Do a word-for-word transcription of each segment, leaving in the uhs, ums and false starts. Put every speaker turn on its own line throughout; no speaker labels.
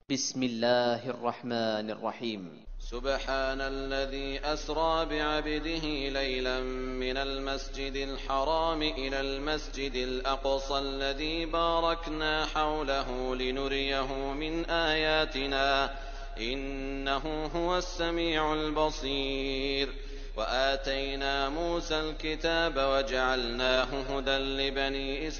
بسم الله الرحمن الرحيم.
سبحان الذي أسرى بعبده ليلا من المسجد الحرام إلى المسجد الأقصى الذي باركنا حوله لنريه من آياتنا إنه هو السميع البصير. وآتينا موسى الكتاب وجعلناه هدى لبني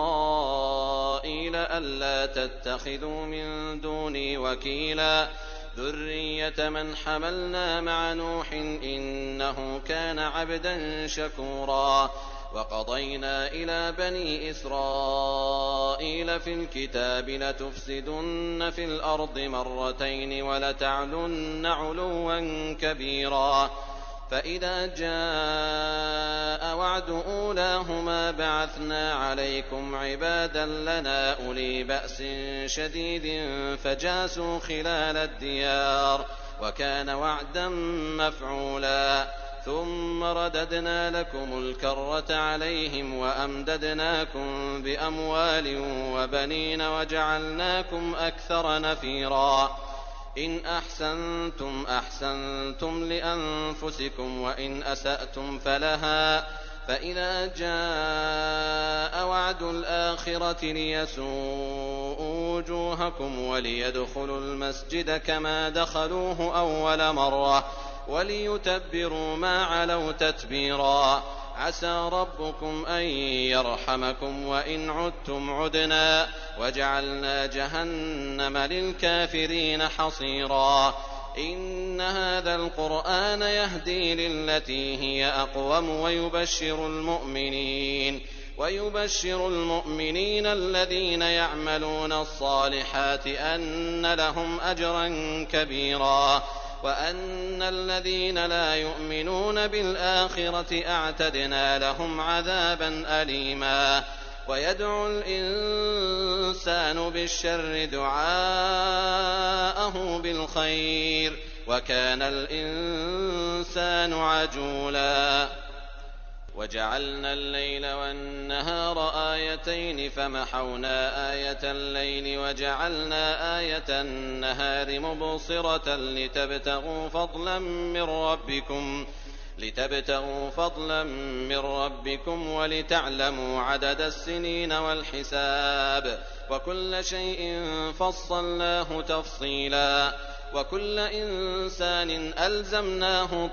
إسرائيل ألا تتخذوا من دوني وكيلا ذرية من حملنا مع نوح إنه كان عبدا شكورا. وقضينا إلى بني إسرائيل في الكتاب لتفسدن في الأرض مرتين ولتعلن علوا كبيرا. فإذا جاء وعد أولاهما بعثنا عليكم عبادا لنا أولي بأس شديد فجاسوا خلال الديار وكان وعدا مفعولا. ثم رددنا لكم الكرة عليهم وأمددناكم بأموال وبنين وجعلناكم أكثر نفيرا. إن أحسنتم أحسنتم لأنفسكم وإن أسأتم فلها. فإذا جاء وعد الآخرة ليسوءوا وجوهكم وليدخلوا المسجد كما دخلوه أول مرة وليتبروا ما علوا تتبيرا. عسى ربكم أن يرحمكم وإن عدتم عدنا وجعلنا جهنم للكافرين حصيرا. إن هذا القرآن يهدي للتي هي أقوم ويبشر المؤمنين ويبشر المؤمنين الذين يعملون الصالحات أن لهم أجرا كبيرا وأن الذين لا يؤمنون بالآخرة أعتدنا لهم عذابا أليما. ويدعو الإنسان بالشر دعاءه بالخير وكان الإنسان عجولا. وجعلنا الليل والنهار آيتين فمحونا آية الليل وجعلنا آية النهار مبصرة لتبتغوا فضلا من ربكم لتبتغوا فضلا من ربكم ولتعلموا عدد السنين والحساب وكل شيء فصلناه تفصيلا. وكل إنسان ألزمناه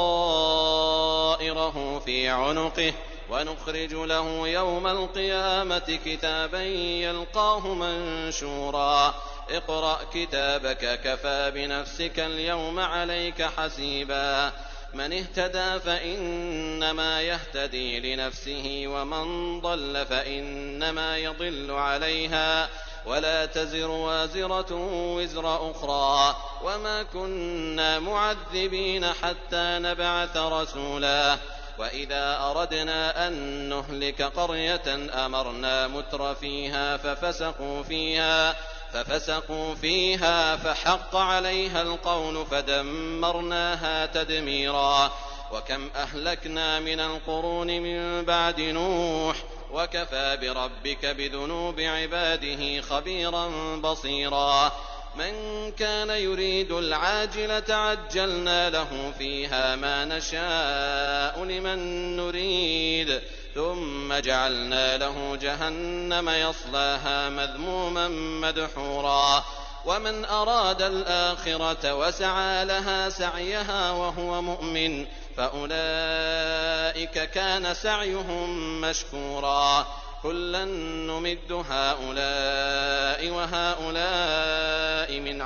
طائره في عنقه ونخرج له يوم القيامة كتابا يلقاه منشورا. اقرأ كتابك كفى بنفسك اليوم عليك حسيبا. من اهتدى فإنما يهتدي لنفسه ومن ضل فإنما يضل عليها ولا تزر وازرة وزر أخرى وما كنا معذبين حتى نبعث رسولا. وإذا أردنا أن نهلك قرية أمرنا متر فيها ففسقوا فيها ففسقوا فيها فحق عليها القول فدمرناها تدميرا. وكم أهلكنا من القرون من بعد نوح وكفى بربك بذنوب عباده خبيرا بصيرا. من كان يريد العاجلة عجلنا له فيها ما نشاء لمن نريد ثم جعلنا له جهنم يصلاها مذموما مدحورا. ومن أراد الآخرة وسعى لها سعيها وهو مؤمن فأولئك كان سعيهم مشكورا. كلا نمد هؤلاء وهؤلاء من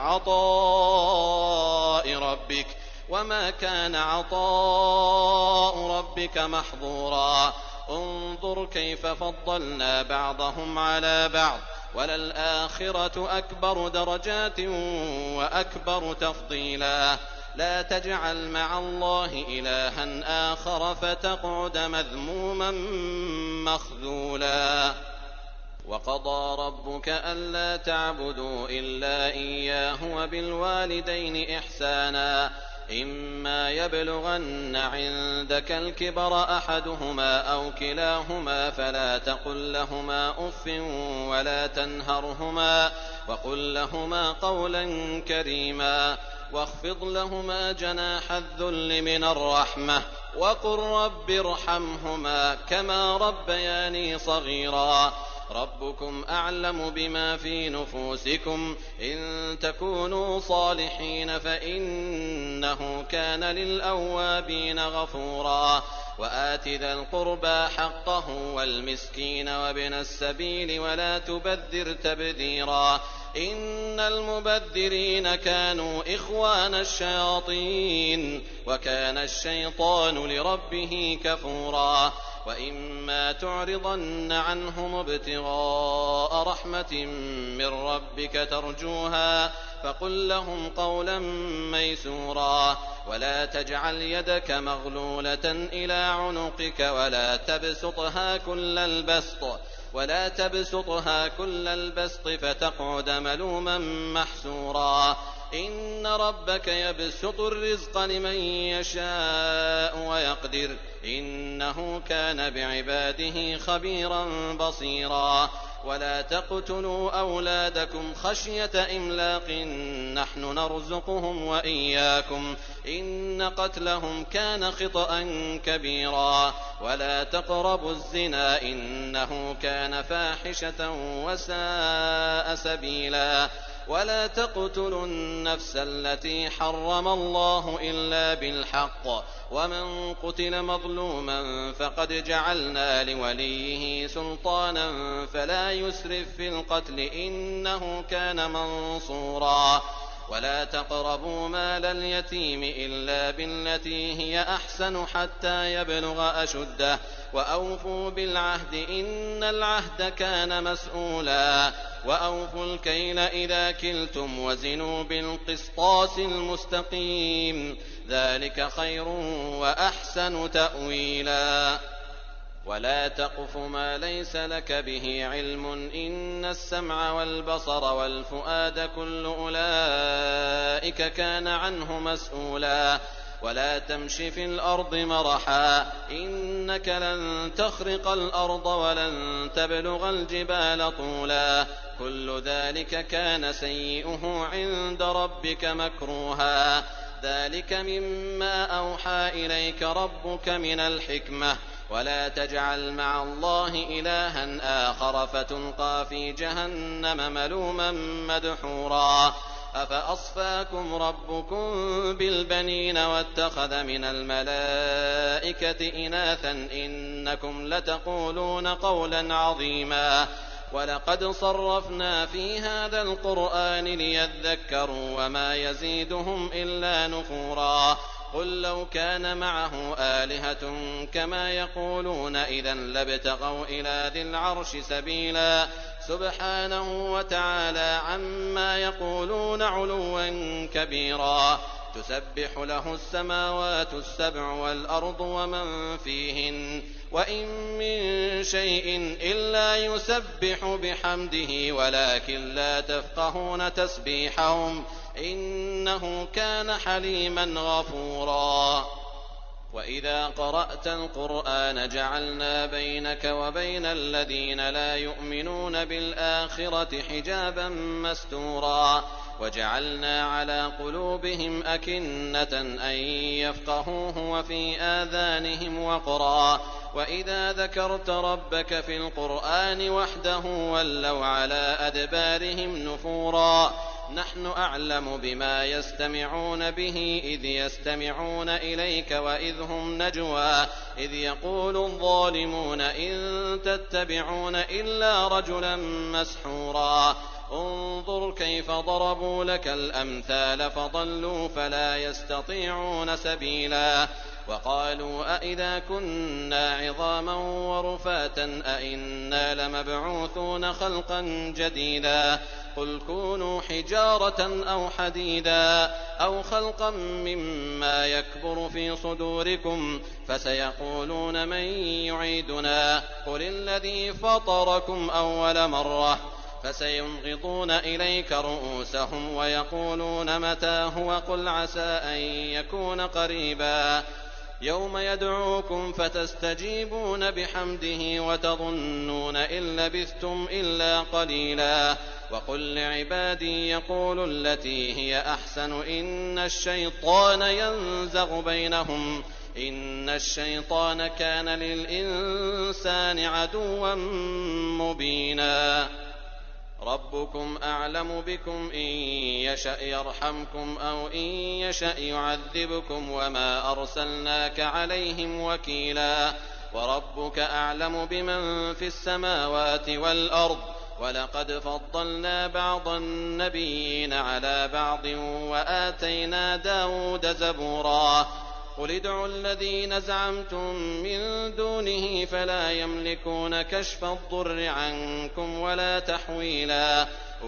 عطاء ربك وما كان عطاء ربك محظورا. انظر كيف فضلنا بعضهم على بعض وللآخرة أكبر درجات وأكبر تفضيلا. لا تجعل مع الله إلها آخر فتقعد مذموما مخذولا. وقضى ربك ألا تعبدوا إلا إياه وبالوالدين إحسانا. إما يبلغن عندك الكبر أحدهما أو كلاهما فلا تقل لهما أف ولا تنهرهما وقل لهما قولا كريما واخفض لهما جناح الذل من الرحمة وقل رب ارحمهما كما ربياني صغيرا ربكم أعلم بما في نفوسكم إن تكونوا صالحين فإنه كان للأوابين غفورا وآت ذا القربى حقه والمسكين وابن السبيل ولا تبذر تبذيرا إن المبذرين كانوا إخوان الشياطين وكان الشيطان لربه كفورا وإما تعرضن عنهم ابتغاء رحمة من ربك ترجوها فقل لهم قولا ميسورا ولا تجعل يدك مغلولة إلى عنقك ولا تبسطها كل البسط ولا تبسطها كل البسط فتقعد ملوما محسورا إن ربك يبسط الرزق لمن يشاء ويقدر إنه كان بعباده خبيرا بصيرا ولا تقتلوا أولادكم خشية إملاق نحن نرزقهم وإياكم إن قتلهم كان خطأ كبيرا ولا تقربوا الزنا إنه كان فاحشة وساء سبيلا ولا تقتلوا النفس التي حرم الله إلا بالحق ومن قتل مظلوما فقد جعلنا لوليه سلطانا فلا يسرف في القتل إنه كان منصورا ولا تقربوا مال اليتيم إلا بالتي هي أحسن حتى يبلغ أشده وأوفوا بالعهد إن العهد كان مسؤولا وأوفوا الكيل إذا كلتم وزنوا بالقسطاس المستقيم ذلك خير وأحسن تأويلا ولا تقف ما ليس لك به علم إن السمع والبصر والفؤاد كل أولئك كان عنه مسؤولا ولا تمش في الأرض مرحا إنك لن تخرق الأرض ولن تبلغ الجبال طولا كل ذلك كان سيئه عند ربك مكروها ذلك مما أوحى إليك ربك من الحكمة ولا تجعل مع الله إلها آخر فتلقى في جهنم ملوما مدحورا أفأصفاكم ربكم بالبنين واتخذ من الملائكة إناثا إنكم لتقولون قولا عظيما ولقد صرفنا في هذا القرآن ليذكروا وما يزيدهم إلا نفورا قل لو كان معه آلهة كما يقولون إذا لابتغوا إلى ذي العرش سبيلا سبحانه وتعالى عما يقولون علوا كبيرا تسبح له السماوات السبع والأرض ومن فيهن وإن من شيء إلا يسبح بحمده ولكن لا تفقهون تسبيحهم إنه كان حليما غفورا وإذا قرأت القرآن جعلنا بينك وبين الذين لا يؤمنون بالآخرة حجابا مستورا وجعلنا على قلوبهم أكنة أن يفقهوه وفي آذانهم وقرا وإذا ذكرت ربك في القرآن وحده ولوا على أدبارهم نفورا نحن أعلم بما يستمعون به إذ يستمعون إليك وإذ هم نجوى إذ يقول الظالمون إن تتبعون إلا رجلا مسحورا انظر كيف ضربوا لك الأمثال فضلوا فلا يستطيعون سبيلا وقالوا أئذا كنا عظاما ورفاتا أئنا لمبعوثون خلقا جديدا قل كونوا حجارة أو حديدا أو خلقا مما يكبر في صدوركم فسيقولون من يعيدنا قل الذي فطركم أول مرة فسينغضون إليك رؤوسهم ويقولون متى هو قل عسى أن يكون قريبا يوم يدعوكم فتستجيبون بحمده وتظنون إن لبثتم إلا قليلا وقل لعبادي يقولوا التي هي أحسن إن الشيطان ينزغ بينهم إن الشيطان كان للإنسان عدوا مبينا ربكم أعلم بكم إن يشأ يرحمكم أو إن يشأ يعذبكم وما أرسلناك عليهم وكيلا وربك أعلم بمن في السماوات والأرض ولقد فضلنا بعض النبيين على بعض وآتينا داود زبورا قل ادعوا الذين زعمتم من دونه فلا يملكون كشف الضر عنكم ولا تحويلا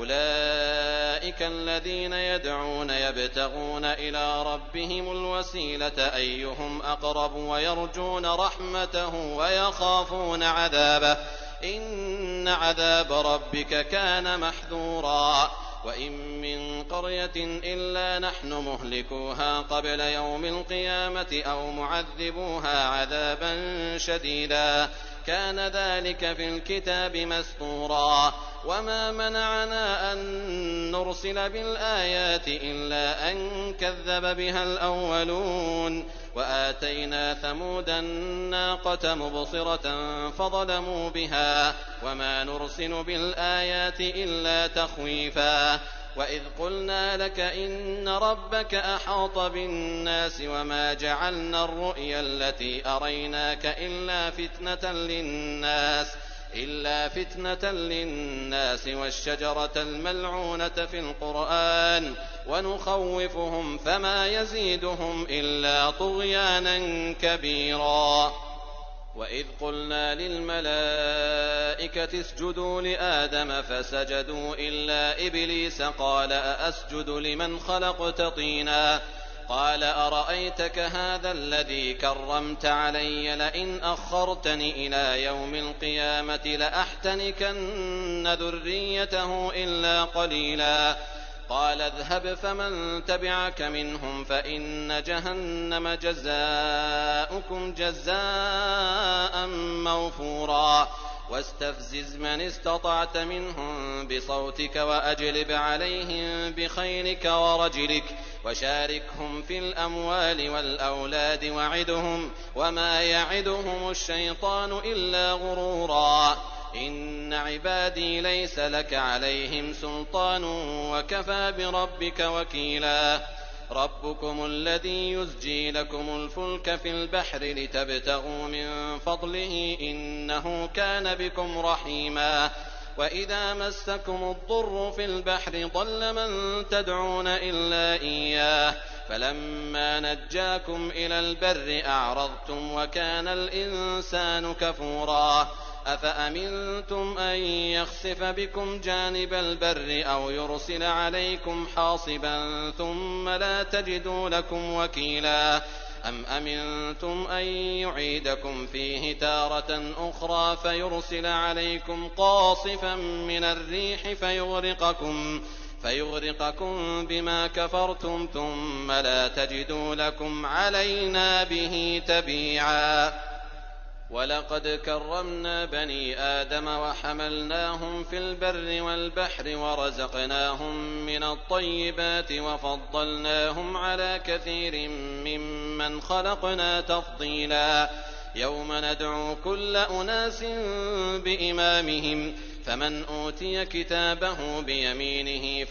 أولئك الذين يدعون يبتغون إلى ربهم الوسيلة أيهم أقرب ويرجون رحمته ويخافون عذابه إن عذاب ربك كان محذورا وإن من قرية إلا نحن مهلكوها قبل يوم القيامة أو معذبوها عذابا شديدا كان ذلك في الكتاب مسطورا وما منعنا أن نرسل بالآيات إلا أن كذب بها الأولون وآتينا ثمود الناقة مبصرة فظلموا بها وما نرسل بالآيات إلا تخويفا وإذ قلنا لك إن ربك أحاط بالناس وما جعلنا الرؤيا التي أريناك إلا فتنة للناس إلا فتنة للناس والشجرة الملعونة في القرآن ونخوفهم فما يزيدهم إلا طغيانا كبيرا وإذ قلنا للملائكة اسجدوا لآدم فسجدوا إلا إبليس قال أأسجد لمن خلقت طينا قال أرأيتك هذا الذي كرمت علي لئن أخرتني إلى يوم القيامة لأحتنكن ذريته إلا قليلا قال اذهب فمن تبعك منهم فإن جهنم جزاؤكم جزاء موفورا واستفزز من استطعت منهم بصوتك وأجلب عليهم بخيلك ورجلك وشاركهم في الأموال والأولاد وعدهم وما يعدهم الشيطان إلا غرورا إن عبادي ليس لك عليهم سلطان وكفى بربك وكيلا ربكم الذي يزجي لكم الفلك في البحر لتبتغوا من فضله إنه كان بكم رحيما وإذا مسكم الضر في البحر ضل من تدعون إلا إياه فلما نجاكم إلى البر أعرضتم وكان الإنسان كفورا أفأمنتم أن يخسف بكم جانب البر أو يرسل عليكم حاصبا ثم لا تجدوا لكم وكيلا أم أمنتم أن يعيدكم فيه تارة أخرى فيرسل عليكم قاصفا من الريح فيغرقكم فيغرقكم بما كفرتم ثم لا تجدوا لكم علينا به تبيعا ولقد كرمنا بني آدم وحملناهم في البر والبحر ورزقناهم من الطيبات وفضلناهم على كثير ممن خلقنا تفضيلا يوم ندعو كل أناس بإمامهم فمن أوتي كتابه بيمينه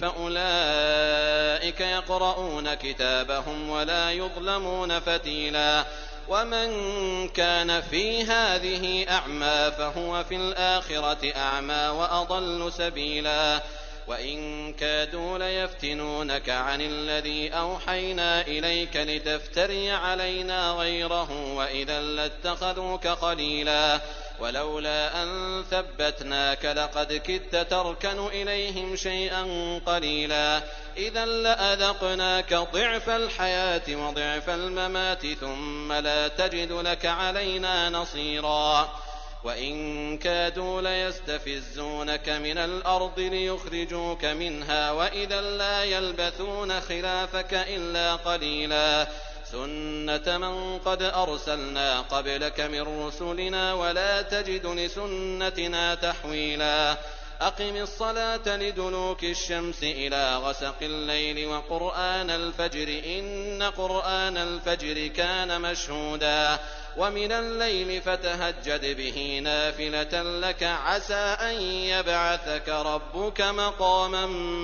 فأولئك يقرؤون كتابهم ولا يظلمون فتيلا ومن كان في هذه أعمى فهو في الآخرة أعمى وأضل سبيلا وإن كادوا ليفتنونك عن الذي أوحينا إليك لتفتري علينا غيره وإذا لاتخذوك خليلا ولولا أن ثبتناك لقد كدت تركن إليهم شيئا قليلا إذا لأذقناك ضعف الحياة وضعف الممات ثم لا تجد لك علينا نصيرا وإن كادوا ليستفزونك من الأرض ليخرجوك منها وإذا لا يلبثون خلافك إلا قليلا سنة من قد أرسلنا قبلك من رسلنا ولا تجد لسنتنا تحويلا أقم الصلاة لدلوك الشمس إلى غسق الليل وقرآن الفجر إن قرآن الفجر كان مشهودا ومن الليل فتهجد به نافلة لك عسى أن يبعثك ربك مقاما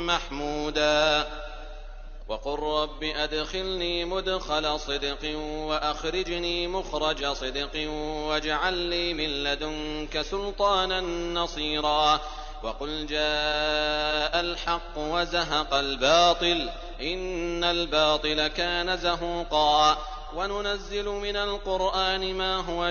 محمودا وقل رب أدخلني مدخل صدق وأخرجني مخرج صدق واجعل لي من لدنك سلطانا نصيرا وقل جاء الحق وزهق الباطل إن الباطل كان زهوقا وننزل من القرآن ما هو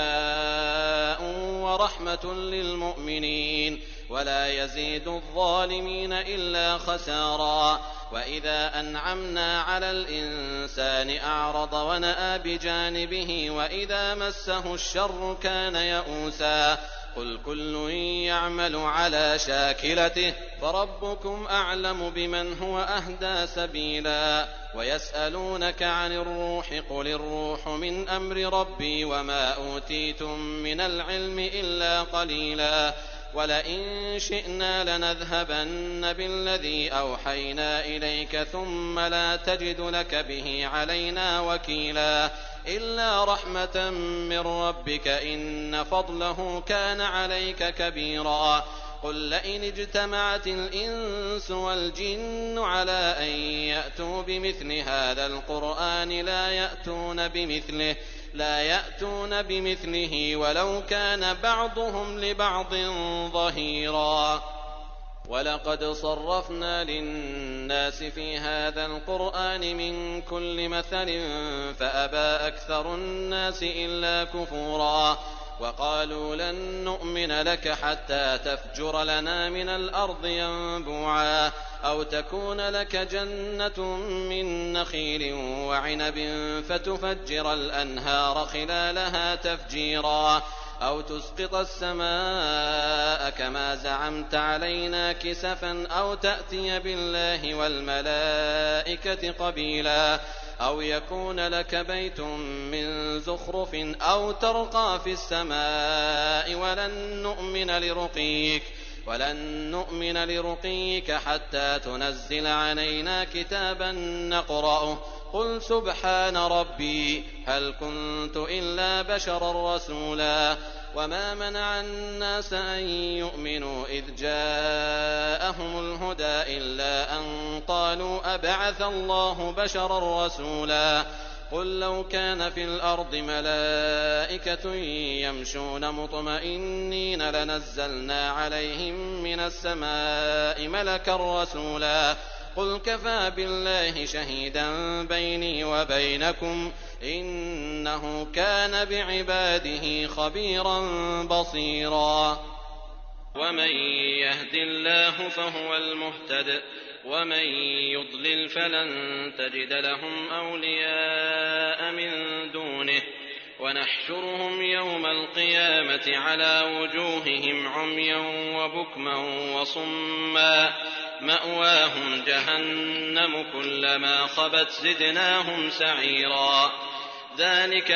شفاء ورحمة للمؤمنين ولا يزيد الظالمين إلا خسارا وإذا أنعمنا على الإنسان أعرض ونأى بجانبه وإذا مسه الشر كان يئوسا قل كل يعمل على شاكلته فربكم أعلم بمن هو أهدى سبيلا ويسألونك عن الروح قل الروح من أمر ربي وما أوتيتم من العلم إلا قليلا ولئن شئنا لنذهبن بالذي أوحينا إليك ثم لا تجد لك به علينا وكيلا إلا رحمة من ربك إن فضله كان عليك كبيرا قل لئن اجتمعت الإنس والجن على أن يأتوا بمثل هذا القرآن لا يأتون بمثله لا يأتون بمثله ولو كان بعضهم لبعض ظهيرا ولقد صرفنا للناس في هذا القرآن من كل مثل فأبى أكثر الناس إلا كفورا وقالوا لن نؤمن لك حتى تفجر لنا من الأرض ينبوعا أو تكون لك جنة من نخيل وعنب فتفجر الأنهار خلالها تفجيرا أو تسقط السماء كما زعمت علينا كسفا أو تأتي بالله والملائكة قبيلا أو يكون لك بيت من زخرف أو ترقى في السماء ولن نؤمن لرقيك ولن نؤمن لرقيك حتى تنزل علينا كتابا نقرأه قل سبحان ربي هل كنت إلا بشرا رسولا وما منع الناس أن يؤمنوا إذ جاءهم الهدى إلا أن قالوا أبعث الله بشرا رسولا قل لو كان في الأرض ملائكة يمشون مطمئنين لنزلنا عليهم من السماء ملكا رسولا قل كفى بالله شهيدا بيني وبينكم إنه كان بعباده خبيرا بصيرا ومن يهد الله فهو المهتد ومن يضلل فلن تجد لهم أولياء من دونه ونحشرهم يوم القيامة على وجوههم عميا وبكما وصما مأواهم جهنم كلما خبت زدناهم سعيرا ذلك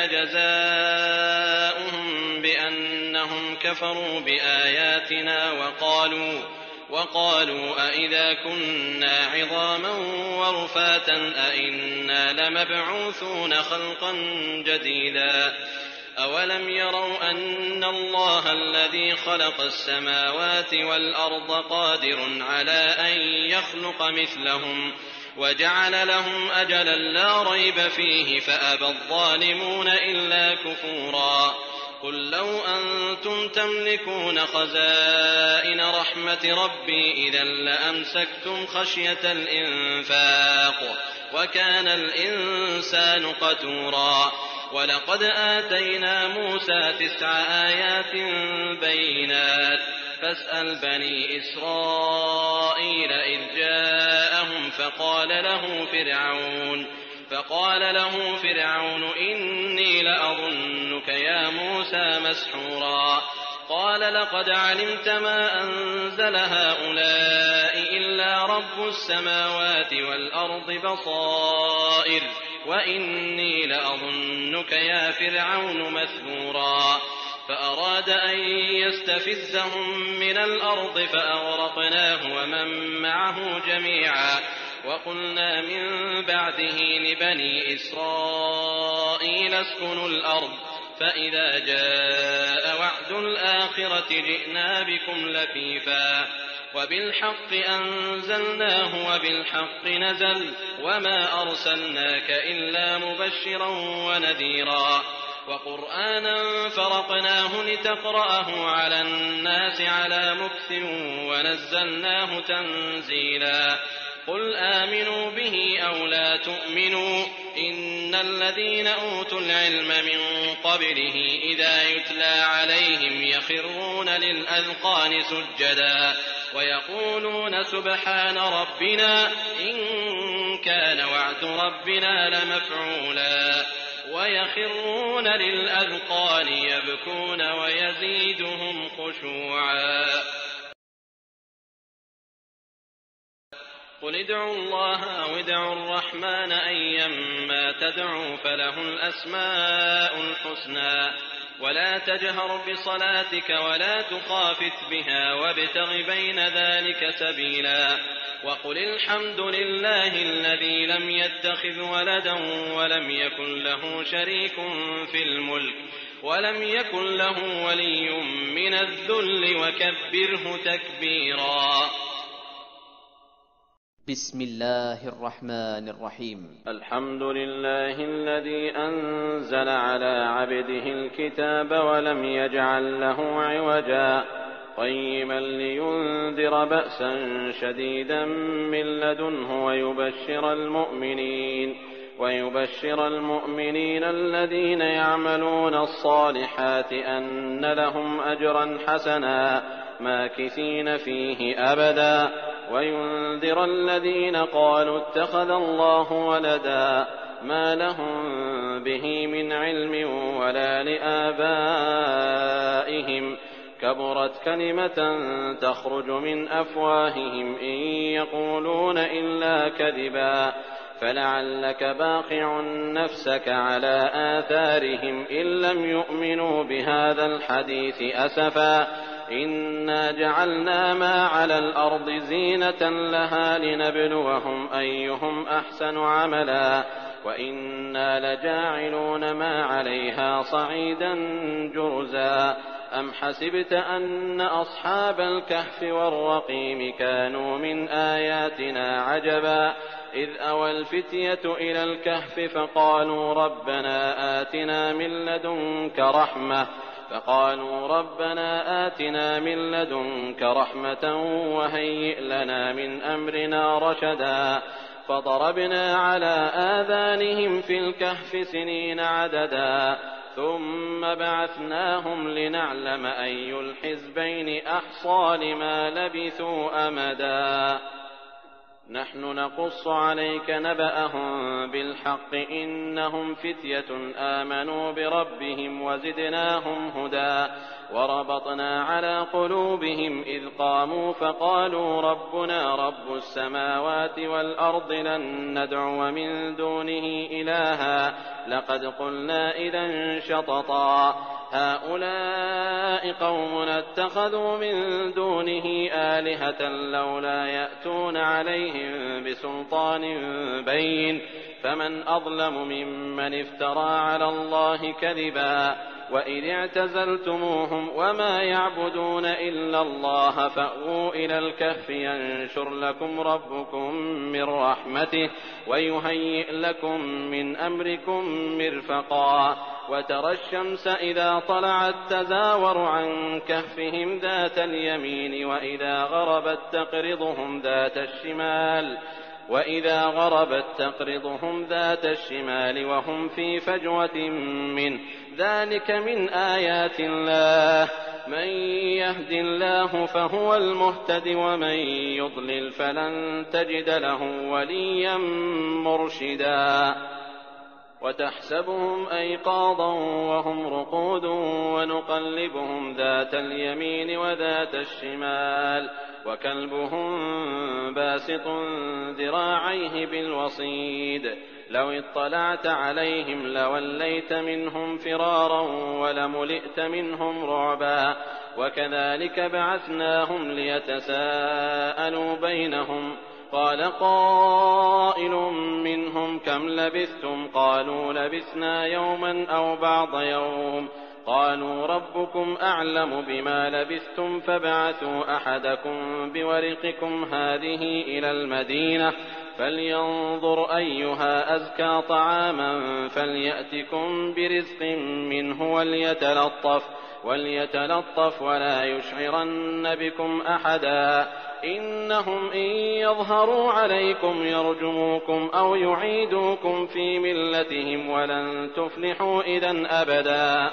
جزاؤهم بأنهم كفروا بآياتنا وقالوا وقالوا أئذا كنا عظاما ورفاتا أئنا لمبعوثون خلقا جديدا أولم يروا أن الله الذي خلق السماوات والأرض قادر على أن يخلق مثلهم وجعل لهم أجلا لا ريب فيه فأبى الظالمون إلا كفورا قل لو أنتم تملكون خزائن رحمة ربي إذا لأمسكتم خشية الإنفاق وكان الإنسان قتورا ولقد آتينا موسى تسع آيات بينات فاسأل بني إسرائيل إذ جاءهم فقال له فرعون فقال له فرعون إني لأظنك يا موسى مسحورا قال لقد علمت ما أنزل هؤلاء إلا رب السماوات والأرض بصائر وإني لأظنك يا فرعون مثبورا فأراد أن يستفزهم من الأرض فأغرقناه ومن معه جميعا. وقلنا من بعده لبني إسرائيل اسكنوا الأرض فإذا جاء وعد الآخرة جئنا بكم لفيفا وبالحق أنزلناه وبالحق نزل وما أرسلناك إلا مبشرا ونذيرا وقرآنا فرقناه لتقرأه على الناس على مكث ونزلناه تنزيلا. قل آمنوا به أو لا تؤمنوا إن الذين أوتوا العلم من قبله إذا يتلى عليهم يخرون للأذقان سجدا ويقولون سبحان ربنا إن كان وعد ربنا لمفعولا ويخرون للأذقان يبكون ويزيدهم خشوعا. قل ادعوا الله أو ادعوا الرحمن أيما تدعوا فله الأسماء الحسنى ولا تجهر بصلاتك ولا تخافت بها وابتغ بين ذلك سبيلا. وقل الحمد لله الذي لم يتخذ ولدا ولم يكن له شريك في الملك ولم يكن له ولي من الذل وكبره تكبيرا.
بسم الله الرحمن الرحيم.
الحمد لله الذي أنزل على عبده الكتاب ولم يجعل له عوجا قيما لينذر بأسا شديدا من لدنه ويبشر المؤمنين ويبشر المؤمنين الذين يعملون الصالحات أن لهم أجرا حسنا ماكثين فيه أبدا وينذر الذين قالوا اتخذ الله ولدا ما لهم به من علم ولا لآبائهم كبرت كلمة تخرج من أفواههم إن يقولون إلا كذبا فلعلك باقع نفسك على آثارهم إن لم يؤمنوا بهذا الحديث أسفا إنا جعلنا ما على الأرض زينة لها لنبلوهم أيهم أحسن عملا وإنا لجاعلون ما عليها صعيدا جرزا. أم حسبت أن أصحاب الكهف والرقيم كانوا من آياتنا عجبا إذ أوى الفتية إلى الكهف فقالوا ربنا آتنا من لدنك رحمة فقالوا ربنا آتنا من لدنك رحمة وهيئ لنا من أمرنا رشدا فضربنا على آذانهم في الكهف سنين عددا ثم بعثناهم لنعلم أي الحزبين أحصى لما لبثوا أمدا. نحن نقص عليك نبأهم بالحق إنهم فتية آمنوا بربهم وزدناهم هدى وربطنا على قلوبهم إذ قاموا فقالوا ربنا رب السماوات والأرض لن ندعو من دونه إلها لقد قلنا إذا شططا هؤلاء قومنا اتخذوا من دونه آلهة لولا يأتون عليهم بسلطان بين فمن أظلم ممن افترى على الله كذبا وإذ اعتزلتموهم وما يعبدون إلا الله فأووا إلى الكهف ينشر لكم ربكم من رحمته ويهيئ لكم من أمركم مرفقا وترى الشمس إذا طلعت تزاور عن كهفهم ذات اليمين وإذا غربت تقرضهم ذات الشمال وإذا غربت تقرضهم ذات الشمال وهم في فجوة منه ذلك من آيات الله من يهد الله فهو المهتد ومن يضلل فلن تجد له وليا مرشدا. وتحسبهم أيقاظا وهم رقود ونقلبهم ذات اليمين وذات الشمال وكلبهم باسط ذراعيه بالوصيد لو اطلعت عليهم لوليت منهم فرارا ولملئت منهم رعبا وكذلك بعثناهم ليتساءلوا بينهم قال قائل منهم كم لبثتم قالوا لبثنا يوما أو بعض يوم قالوا ربكم أعلم بما لبثتم فابعثوا أحدكم بورقكم هذه إلى المدينة فلينظر أيها أزكى طعاما فليأتكم برزق منه وليتلطف وليتلطف ولا يشعرن بكم أحدا إنهم إن يظهروا عليكم يرجموكم أو يعيدوكم في ملتهم ولن تفلحوا إذن أبدا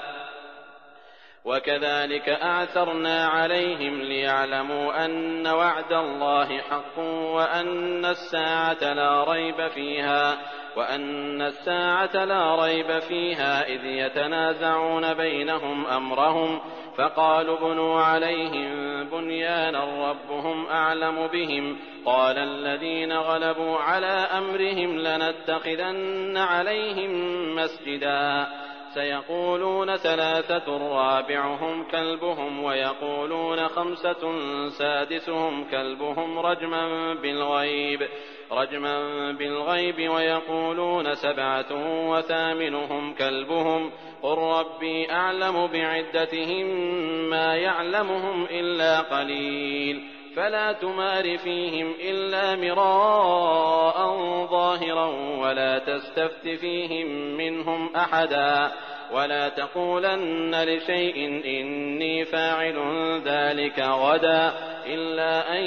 وكذلك أعثرنا عليهم ليعلموا أن وعد الله حق وأن الساعة لا ريب فيها وأن الساعة لا ريب فيها إذ يتنازعون بينهم أمرهم فقالوا بنوا عليهم بنيانا ربهم أعلم بهم قال الذين غلبوا على أمرهم لنتخذن عليهم مسجدا سيقولون ثلاثة رابعهم كلبهم ويقولون خمسة سادسهم كلبهم رجما بالغيب رجما بالغيب ويقولون سبعة وثامنهم كلبهم قل ربي أعلم بعدتهم ما يعلمهم إلا قليل فلا تمار فيهم إلا مراء ظاهرا ولا تستفت فيهم منهم أحدا ولا تقولن لشيء إني فاعل ذلك غدا إلا أن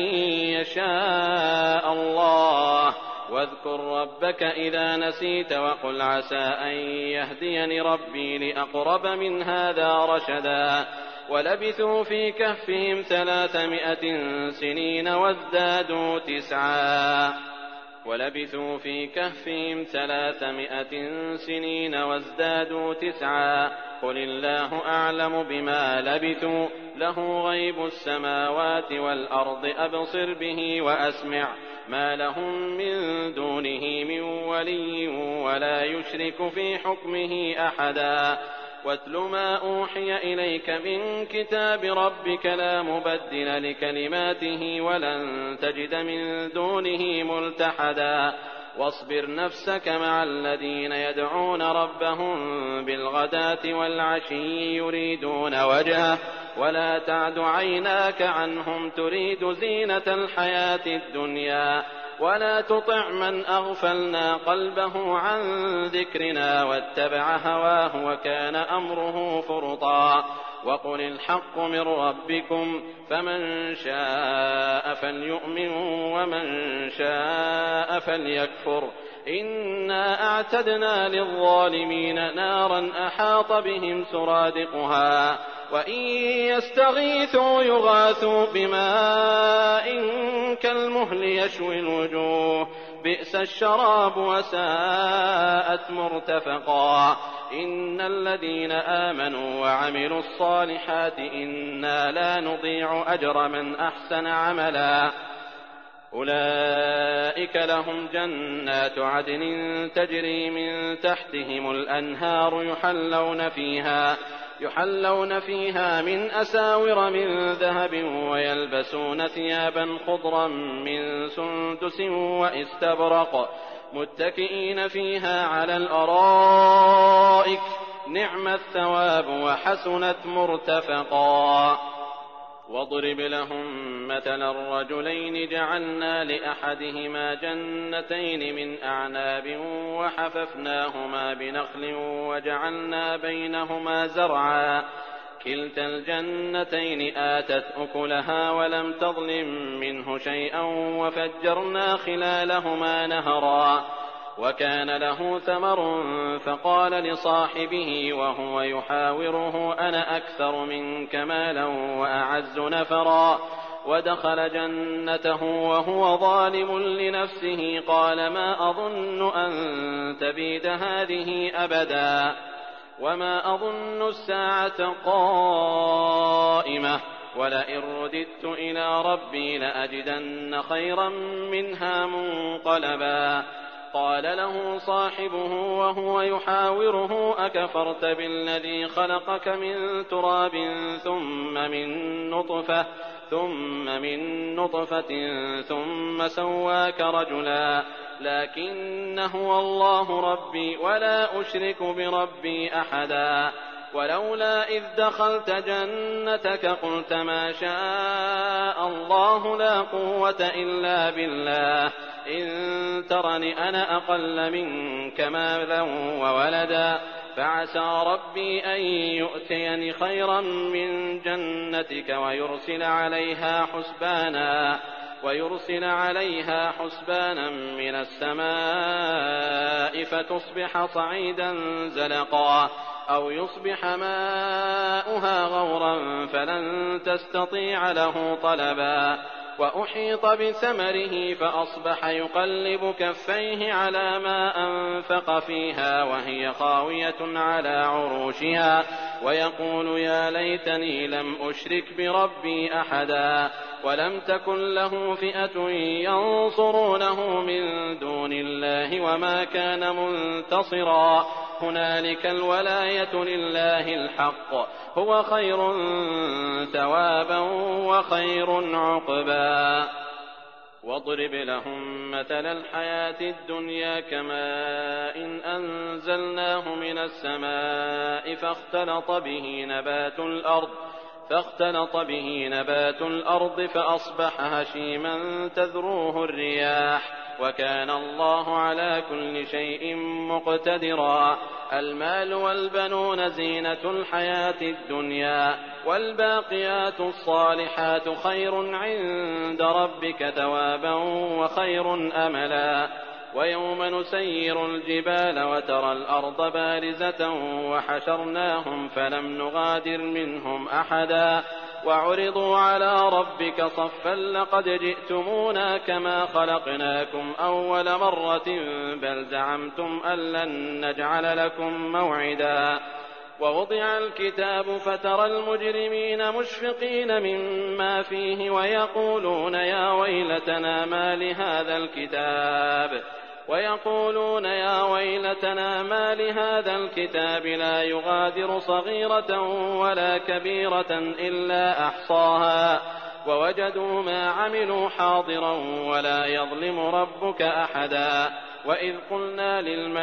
يشاء الله واذكر ربك إذا نسيت وقل عسى أن يهديني ربي لأقرب من هذا رشدا ولبثوا في كهفهم ثلاثمائة سنين وازدادوا تسعا ولبثوا في كهفهم ثلاثمائة سنين وازدادوا تسعا قل الله أعلم بما لبثوا له غيب السماوات والأرض أبصر به وأسمع ما لهم من دونه من ولي ولا يشرك في حكمه أحدا واتل ما أوحي إليك من كتاب ربك لا مبدل لكلماته ولن تجد من دونه ملتحدا واصبر نفسك مع الذين يدعون ربهم بالغداة والعشي يريدون وجهه ولا تعد عيناك عنهم تريد زينة الحياة الدنيا ولا تطع من أغفلنا قلبه عن ذكرنا واتبع هواه وكان أمره فرطا وقل الحق من ربكم فمن شاء فليؤمن ومن شاء فليكفر إنا أعتدنا للظالمين نارا أحاط بهم سرادقها وإن يستغيثوا يغاثوا بماء كالمهل يشوي الوجوه بئس الشراب وساءت مرتفقا إن الذين آمنوا وعملوا الصالحات إنا لا نضيع أجر من أحسن عملا أولئك لهم جنات عدن تجري من تحتهم الأنهار يحلون فيها يحلون فيها من أساور من ذهب ويلبسون ثيابا خضرا من سندس واستبرق متكئين فيها على الأرائك نعم الثواب وحسنت مرتفقا واضرب لهم مثلا الرجلين جعلنا لأحدهما جنتين من أعناب وحففناهما بنخل وجعلنا بينهما زرعا كلتا الجنتين آتت أكلها ولم تظلم منه شيئا وفجرنا خلالهما نهرا وكان له ثمر فقال لصاحبه وهو يحاوره أنا أكثر منك مالا وأعز نفرا ودخل جنته وهو ظالم لنفسه قال ما أظن أن تبيد هذه أبدا وما أظن الساعة قائمة ولئن رددت إلى ربي لأجدن خيرا منها منقلبا. قال له صاحبه وهو يحاوره أكفرت بالذي خلقك من تراب ثم من نطفة ثم من نطفة ثم سواك رجلا لكن هو الله ربي ولا أشرك بربي أحدا. ولولا إذ دخلت جنتك قلت ما شاء الله لا قوة إلا بالله إن ترني أنا أقل منك مالا وولدا فعسى ربي أن يؤتيني خيرا من جنتك ويرسل عليها حسبانا ويرسل عليها حسبانا من السماء فتصبح صعيدا زلقا أو يصبح ماؤها غورا فلن تستطيع له طلبا. وأحيط بثمره فأصبح يقلب كفيه على ما أنفق فيها وهي خاوية على عروشها ويقول يا ليتني لم أشرك بربي أحدا. ولم تكن له فئة ينصرونه من دون الله وما كان منتصرا. هنالك الولاية لله الحق هو خير ثوابا وخير عقبا. واضرب لهم مثل الحياة الدنيا كماء إن أنزلناه من السماء فاختلط به نبات الأرض فاختلط به نبات الأرض فأصبح هشيما تذروه الرياح وكان الله على كل شيء مقتدرا. المال والبنون زينة الحياة الدنيا والباقيات الصالحات خير عند ربك ثوابا وخير أملا. ويوم نسير الجبال وترى الأرض بارزة وحشرناهم فلم نغادر منهم أحدا وعرضوا على ربك صفا لقد جئتمونا كما خلقناكم أول مرة بل زعمتم أن لن نجعل لكم موعدا. ووضع الكتاب فترى المجرمين مشفقين مما فيه ويقولون يا ويلتنا ما لهذا الكتاب ويقولون يا ويلتنا ما لهذا الكتاب لا يغادر صغيرة ولا كبيرة إلا أحصاها ووجدوا ما عملوا حاضرا ولا يظلم ربك أحدا. وإذ قلنا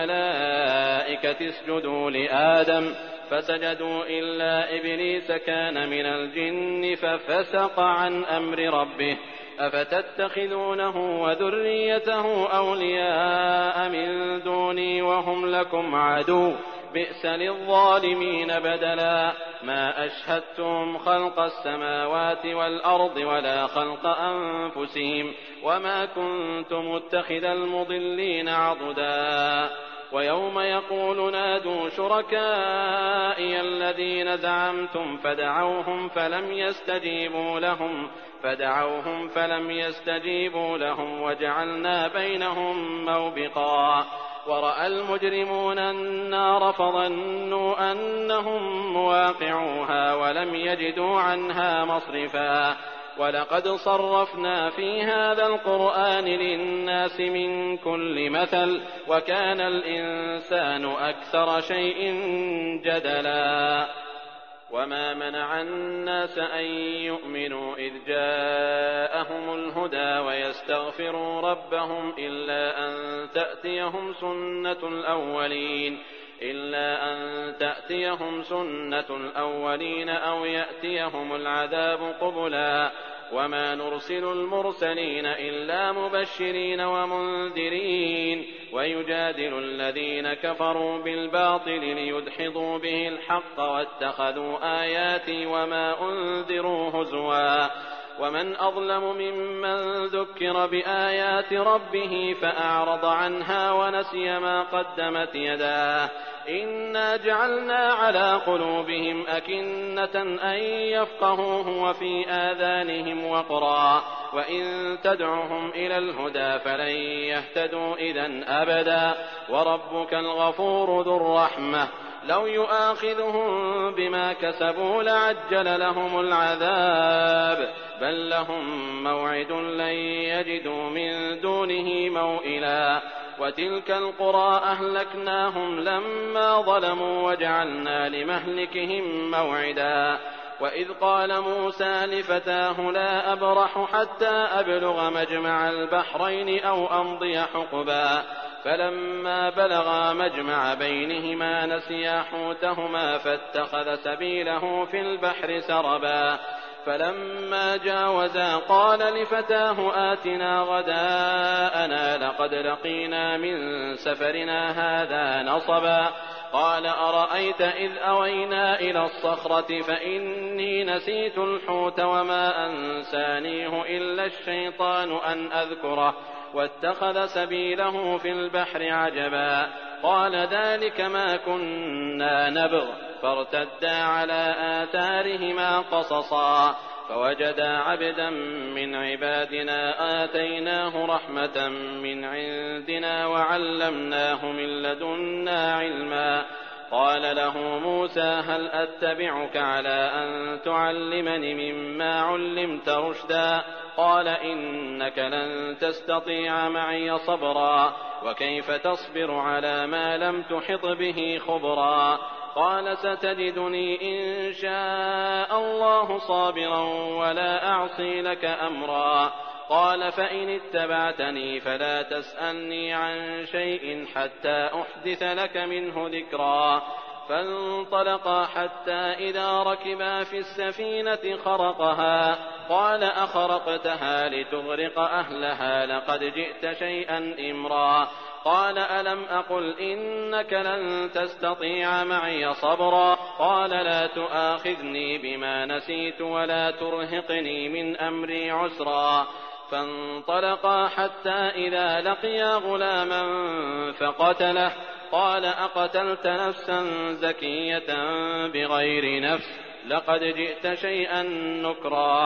للملائكة اسجدوا لآدم فسجدوا إلا إبليس كان من الجن ففسق عن أمر ربه أفتتخذونه وذريته أولياء من دوني وهم لكم عدو بئس للظالمين بدلا. ما أشهدتم خلق السماوات والأرض ولا خلق أنفسهم وما كنت متخذ المضلين عضدا. ويوم يقول نادوا شركائي الذين زعمتم فدعوهم فلم يستجيبوا لهم فدعوهم فلم يستجيبوا لهم وجعلنا بينهم موبقا. ورأى المجرمون النار فظنوا أنهم مواقعوها ولم يجدوا عنها مصرفا. ولقد صرفنا في هذا القرآن للناس من كل مثل وكان الإنسان أكثر شيء جدلا. وما منع الناس أن يؤمنوا إذ جاءهم الهدى ويستغفروا ربهم إلا أن تأتيهم سنة الأولين إلا أن تأتيهم سنة الأولين أو يأتيهم العذاب قبلا. وما نرسل المرسلين إلا مبشرين ومنذرين ويجادل الذين كفروا بالباطل ليدحضوا به الحق واتخذوا آياتي وما أنذروا هزوا ومن أظلم ممن ذكر بآيات ربه فأعرض عنها ونسي ما قدمت يداه إنا جعلنا على قلوبهم أكنة أن يفقهوه وفي آذانهم وقرا وإن تدعهم إلى الهدى فلن يهتدوا إذن أبدا وربك الغفور ذو الرحمة لو يؤاخذهم بما كسبوا لعجل لهم العذاب بل لهم موعد لن يجدوا من دونه موئلا وتلك القرى أهلكناهم لما ظلموا وجعلنا لمهلكهم موعدا وإذ قال موسى لفتاه لا أبرح حتى أبلغ مجمع البحرين أو أمضي حقبا فلما بلغا مجمع بينهما نسيا حوتهما فاتخذ سبيله في البحر سربا فلما جاوزا قال لفتاه آتنا غداءنا لقد لقينا من سفرنا هذا نصبا قال أرأيت إذ أوينا إلى الصخرة فإني نسيت الحوت وما أنسانيه إلا الشيطان أن أذكره واتخذ سبيله في البحر عجبا قال ذلك ما كنا نبغ فارتدا على آثارهما قصصا فوجدا عبدا من عبادنا آتيناه رحمة من عندنا وعلمناه من لدنا علما قال له موسى هل أتبعك على أن تعلمني مما علمت رشدا قال إنك لن تستطيع معي صبرا وكيف تصبر على ما لم تحط به خبرا قال ستجدني إن شاء الله صابرا ولا أعصي لك أمرا قال فإن اتبعتني فلا تسألني عن شيء حتى أحدث لك منه ذكرا فانطلقا حتى إذا ركبا في السفينة خرقها قال أخرقتها لتغرق أهلها لقد جئت شيئا إمرا قال ألم أقل إنك لن تستطيع معي صبرا قال لا تؤاخذني بما نسيت ولا ترهقني من أمري عسرا فانطلقا حتى إذا لقيا غلاما فقتله قال أقتلت نفسا زكية بغير نفس لقد جئت شيئا نكرا